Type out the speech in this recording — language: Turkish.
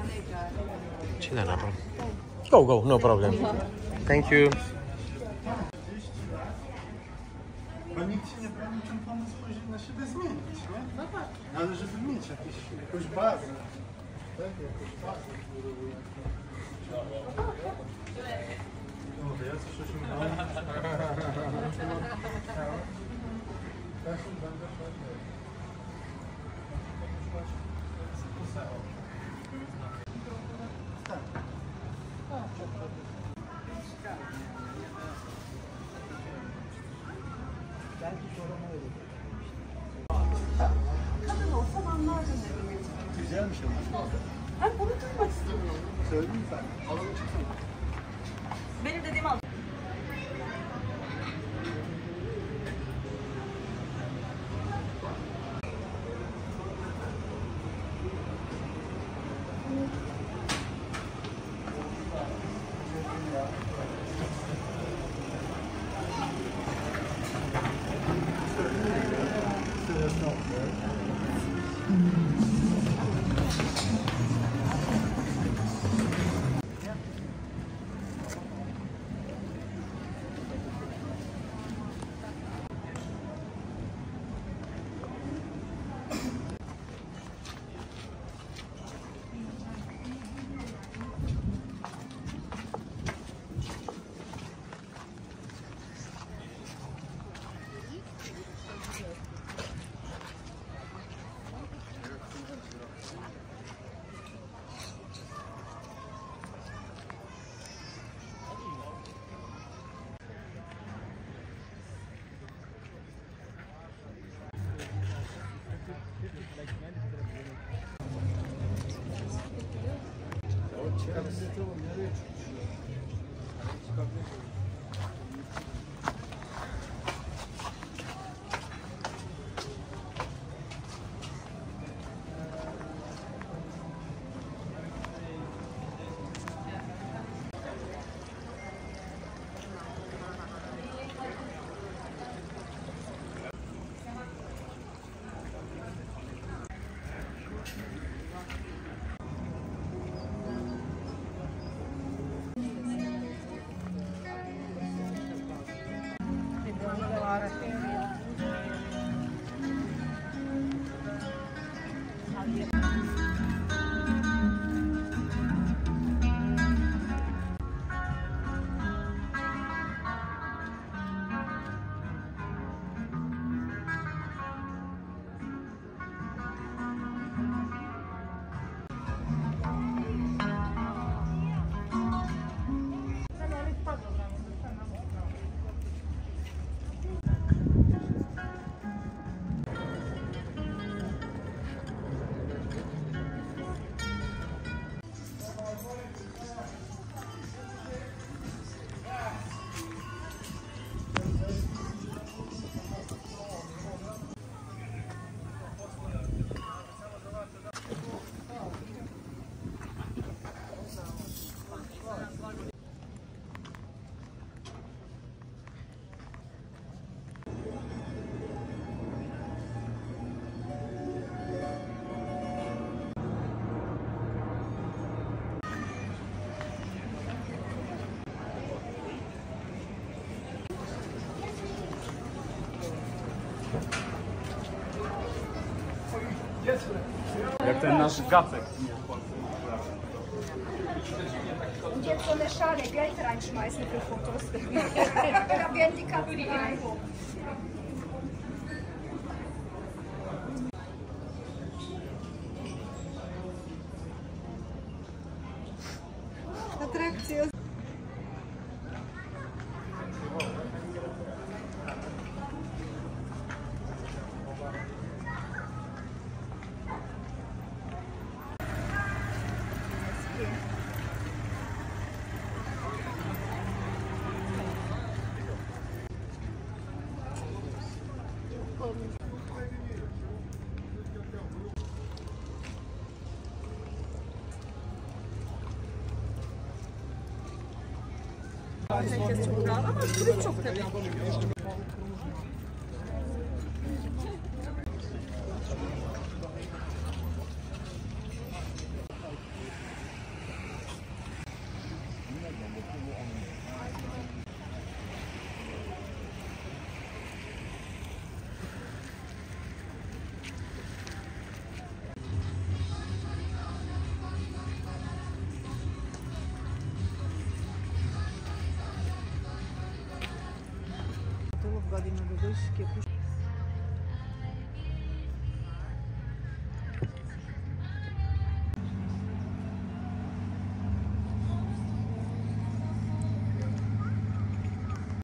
Chile na pan. Go, go, no problem. Thank you. Bo nikt się nie broni czym pomóc później na siebie zmienić, nie? No tak. Ale żeby mieć jakąś bazę. Tak, jakąś bazę. No, ja coś osiągnąłem. Kadın olsam anlardın dedim. Güzelmiş ama. Ben bunu duymak istiyorum. Söyleyeyim sen. Alalım çıksın. Benim dediğimi al. Jak ten nasz gacek. Und jetzt so eine Schale Geld reinschmeißen für Fotos. Da werden die Katzen rein. Atrakcja. Herkes çok rahat ama turist çok tabii. godina do duške.